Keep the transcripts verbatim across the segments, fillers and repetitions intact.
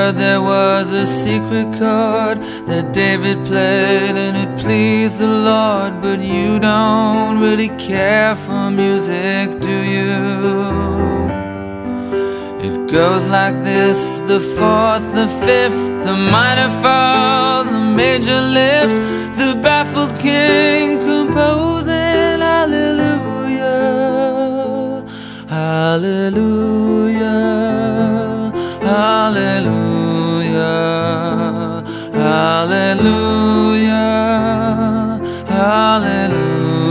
heard there was a secret chord that David played and it pleased the Lord. But you don't really care for music, do you? It goes like this: the fourth, the fifth, the minor fall, the major lift, the baffled king composing hallelujah, hallelujah, hallelujah, hallelujah, hallelujah.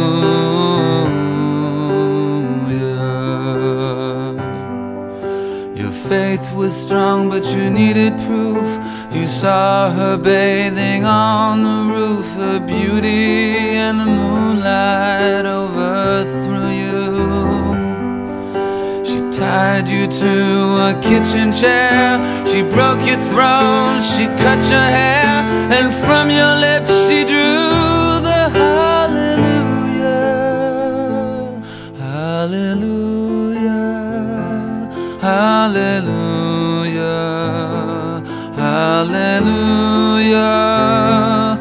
Your faith was strong, but you needed proof. You saw her bathing on the roof, her beauty and the moonlight overthrew you. She tied you to a kitchen chair, she broke your throne, she cut your hair, and from your lips she drew the hallelujah, hallelujah, hallelujah, hallelujah,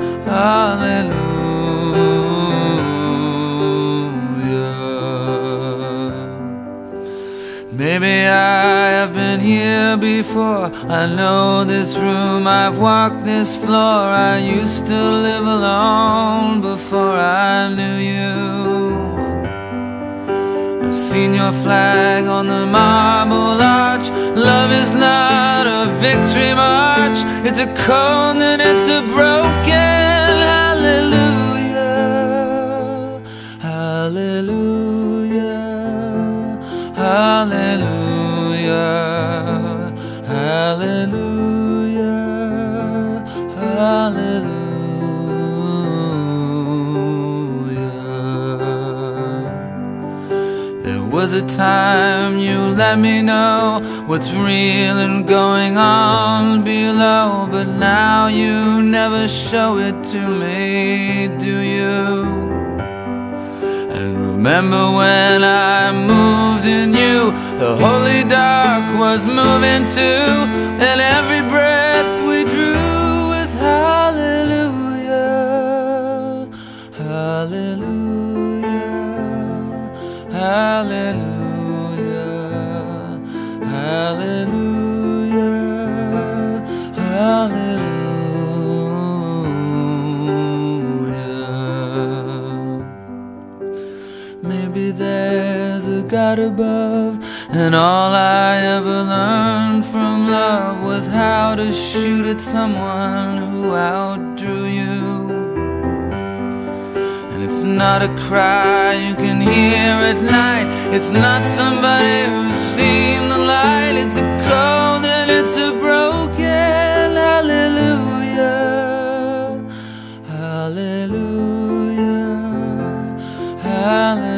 hallelujah. Maybe I have been here before, I know this room, I've walked this floor. I used to live alone before I knew you. I've seen your flag on the marble arch. Love is not a victory march, it's a cold and it's a broken hallelujah, hallelujah, hallelujah, hallelujah, hallelujah. There was a time you let me know what's real and going on below, but now you never show it to me, do you? And remember when I moved in you, the holy dark was moving too, and every breath we drew was hallelujah, hallelujah, hallelujah, hallelujah, hallelujah. Maybe there's a God above, and all I ever learned from love was how to shoot at someone who outdrew you. And it's not a cry you can hear at night, it's not somebody who's seen the light. It's a cold and it's a broken hallelujah, hallelujah, hallelujah.